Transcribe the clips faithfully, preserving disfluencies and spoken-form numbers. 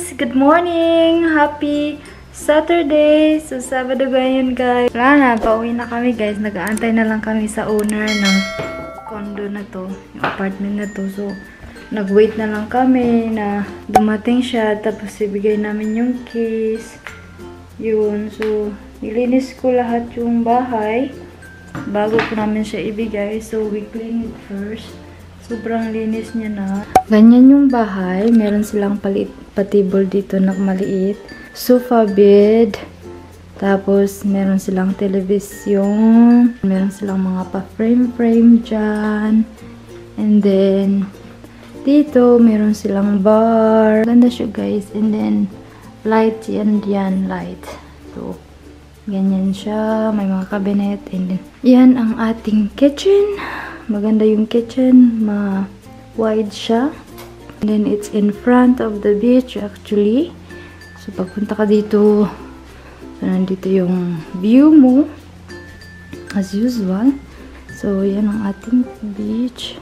guys! Good morning! Happy Saturday! So, Sabado ngayon guys. Wala na, pauwi na kami guys. Nag-aantay na lang kami sa owner ng condo na to. Yung apartment na to. So, nag-wait na lang kami na dumating siya. Tapos, ibigay namin yung keys. Yun. So, nilinis ko lahat yung bahay bago ko namin siya ibigay. So, we clean it first. Sobrang linis niya na. Ganyan yung bahay. Meron silang palit patibol dito na maliit. Sofa bed. Tapos, meron silang television. Meron silang mga pa-frame-frame dyan. And then, dito, meron silang bar. Ganda siya guys. And then, light yan yan. Light. So, ganyan siya. May mga cabinet. And then, yan ang ating kitchen. Maganda yung kitchen, ma-wide siya. And then, it's in front of the beach actually. So, pagpunta ka dito, so, nandito yung view mo. As usual. So, yan ang ating beach.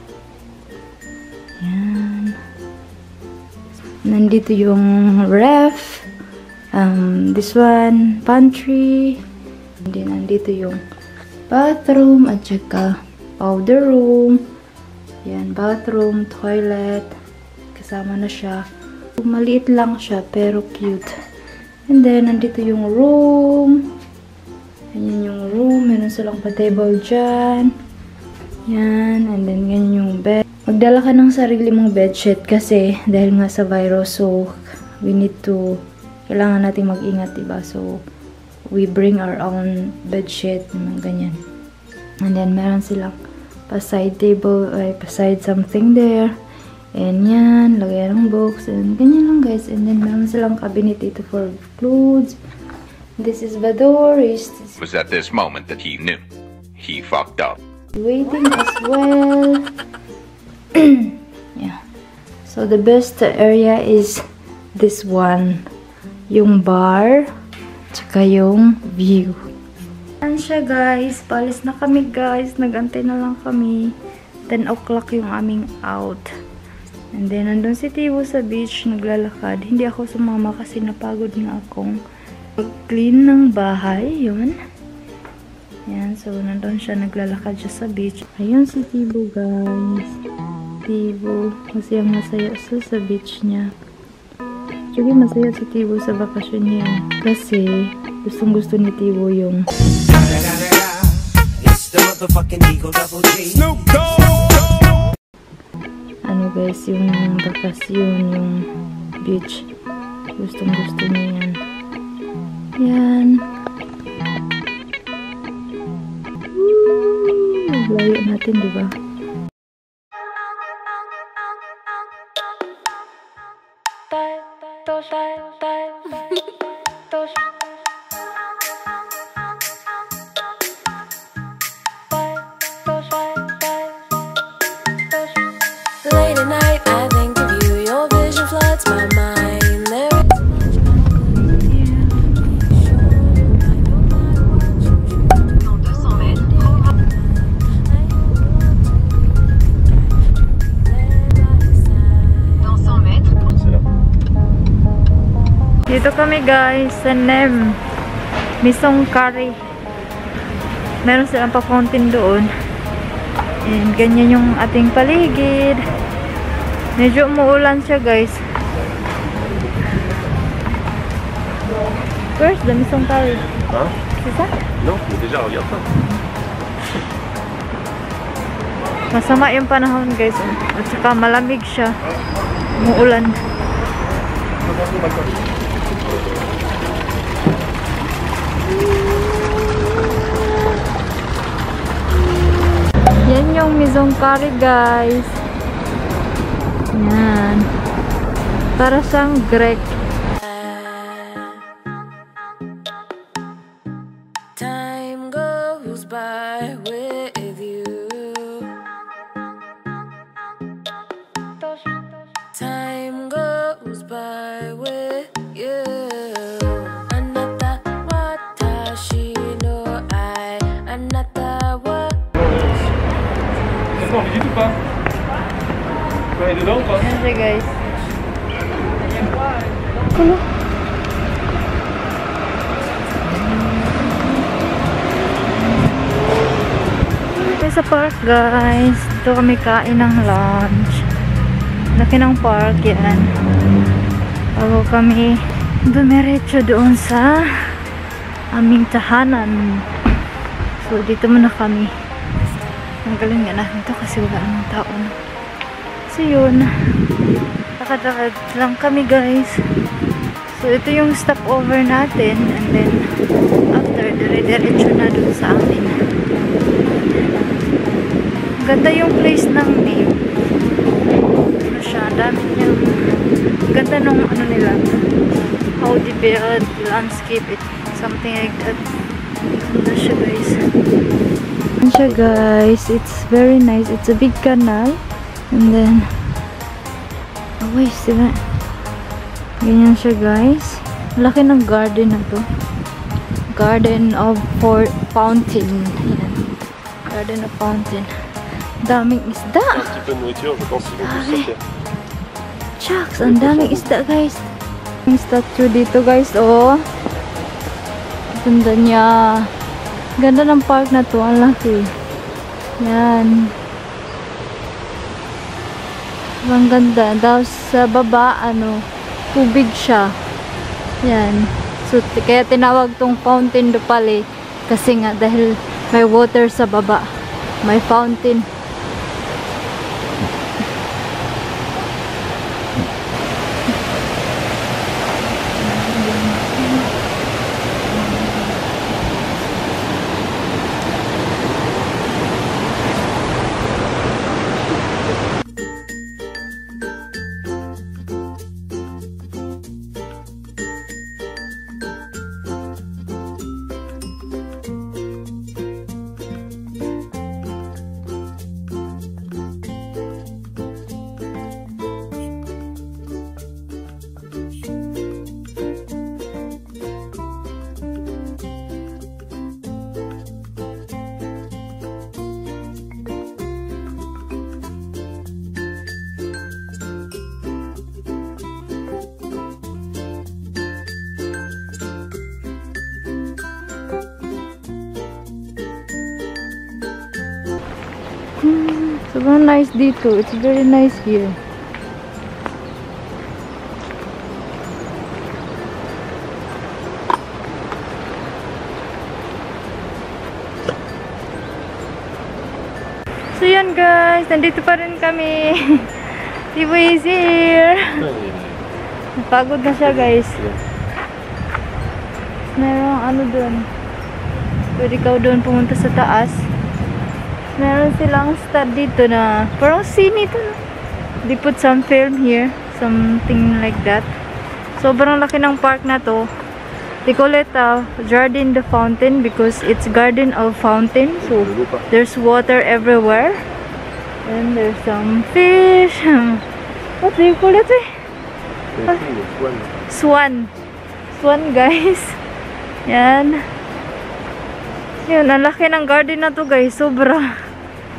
Yan. Nandito yung ref. Um, this one, pantry. And then, nandito yung bathroom at saka powder room. Yan, bathroom, toilet. Kasama na siya. Maliit lang siya, pero cute. And then, nandito yung room. Yan yung room. Meron silang pa-table dyan. Yan. And then, ganyan yung bed. Magdala ka ng sarili mong bedsheet kasi dahil nga sa virus, so we need to, kailangan natin mag-ingat, diba? So, we bring our own bedsheet. Mga ganyan. And then, meron silang pa-side table, ay pa-side something there. And yan, lagay ng books. And ganyan lang guys. And then, meron silang cabinet dito for clothes. This is the door. It was at this moment that he knew. He fucked up. Waiting as well. Yeah. So, the best area is this one. Yung bar. Tsaka yung view. Ayan siya guys. Palis na kami guys. Nagantay na lang kami. ten o'clock yung aming out. And then, nandun si Tibo sa beach. Naglalakad. Hindi ako sumama kasi napagod nga akong mag-clean ng bahay. Yun. Yan. So, nandun siya. Naglalakad siya sa beach. Ayun si Tibo guys. Tibo. Masayang masaya siya sa beach niya. Actually, masaya si Tibo sa bakasyon niya. Kasi, gustong gusto ni Tibo yung ano guys, yung bakasyon, yung beach. Gustong gusto niya yan. Yan. Woo! Layo natin, diba? Late at night, I think of you. Your vision floods my mind. There Dito kami guys sa Nem Misong Curry. Meron silang pa fountain doon. And ganyan yung ating paligid. Medyo umuulan siya guys. Where's the Misong Curry? Huh? C'est ça? Non, mais déjà regarde ça. Masama yung panahon guys. At saka malamig siya. Umuulan. Yan yung Misong Curry guys. Yan. Para siyang Grek. time goes by with you. Time goes by with you. Anata watashi no ai. Anata wa. T'as pas envie du tout pas? Tu peux aller dedans ou pas? Yan siya guys. Kulo. Sa park guys, dito kami kain ng lunch. Laki ng park yan. Bago kami dumiretso doon sa aming tahanan. So dito muna kami. Ang galing nga natin ito kasi wala namang tao na. So yun, lakad-lakad lang kami guys. So ito yung stopover natin, and then after dire-diretso na doon sa amin. Ganda yung place ng name. Ano siya, dami niyang ganda nung ano nila, how they build landscape it, something like that. Ganda siya guys. Ganda siya guys, it's very nice. It's a big canal, and then oh wait, diba? Ganyan siya guys. Laki ng garden na to, garden of for fountain. Yan. Garden of fountain. Daming isda. Un petit peu de nourriture, je pense qu'ils vont tous sortir. Shucks, ang daming isda guys. Yung statue dito guys, oh. Ganda niya. Ganda ng park na to, ang laki. Yan. Ang ganda. Tapos sa baba, ano, tubig siya. Yan. So, kaya tinawag tong fountain do pala. Kasi nga, dahil may water sa baba. May fountain. Hmm, sobrang nice dito. It's very nice here. So yun guys, nandito pa rin kami. Tibo is here. Napagod na siya guys. Merong ano dun. Pwede ka doon pumunta sa taas. Meron silang stud dito na parang scene ito. They put some film here, something like that. Sobrang laki ng park na to. They call it uh, Jardin de Fountain because it's garden of fountain. So there's water everywhere. And there's some fish. What do you call it? Ah, swan. Swan guys. Yan. Yun, ang laki ng garden na to guys. Sobra.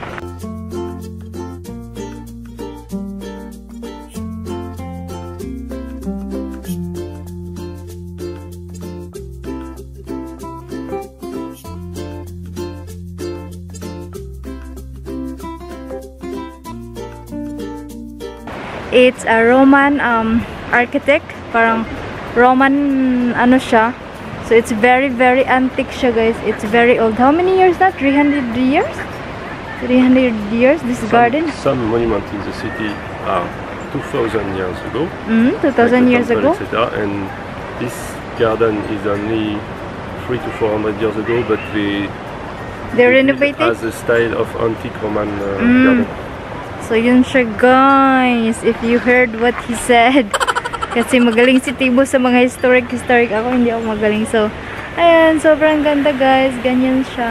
It's a Roman um, architect. Parang Roman ano siya. So it's very very antique siya guys. It's very old. How many years now? three hundred years? three hundred years this some, garden? Some monuments in the city are two thousand years ago. Mm, two thousand like years temple, ago? et cetera. And this garden is only three to four hundred years ago, but they, They they renovated? as a style of antique Roman uh, Mm. garden. So yun siya guys. If you heard what he said. Kasi magaling si Tibo sa mga historic historic. Ako hindi ako magaling. So ayan, sobrang ganda guys. Ganyan siya.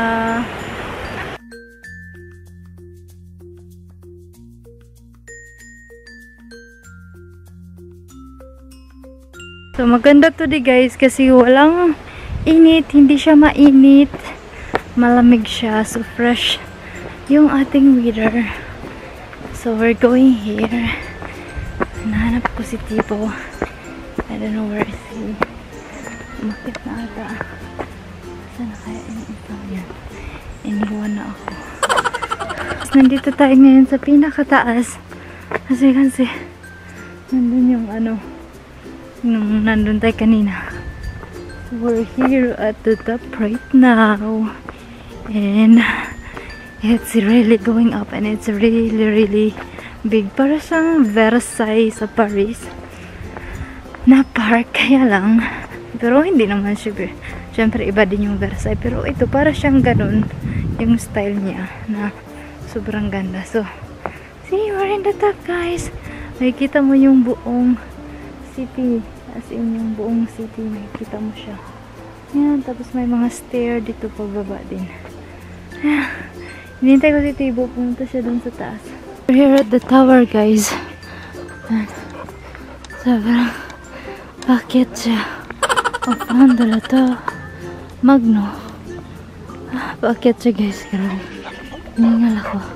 So maganda to di guys kasi walang init, hindi siya mainit. Malamig siya, so fresh yung ating weather. So we're going here. Nahanap ko si Tipo. I don't know where is he. Umakit na ata. Saan na kaya yung isang yan? Iniwan na ako. Nandito tayo ngayon sa pinakataas. Kasi kasi nandun yung ano, nung nandun tayo kanina. We're here at the top right now. And it's really going up and it's really really big. Para siyang Versailles sa Paris na park, kaya lang pero hindi naman siya, syempre iba din yung Versailles, pero ito para siyang ganun yung style niya na sobrang ganda. So see, we're in the top guys. Makikita mo yung buong city, as in yung buong city makikita mo siya. Yan, tapos may mga stair dito pababa din. Hinintay ko si Tibo, pumunta siya dun sa taas. We're here at the tower guys. Sobrang bakit siya. Opandala to Magno. Bakit siya guys, grabe. Ningal ako.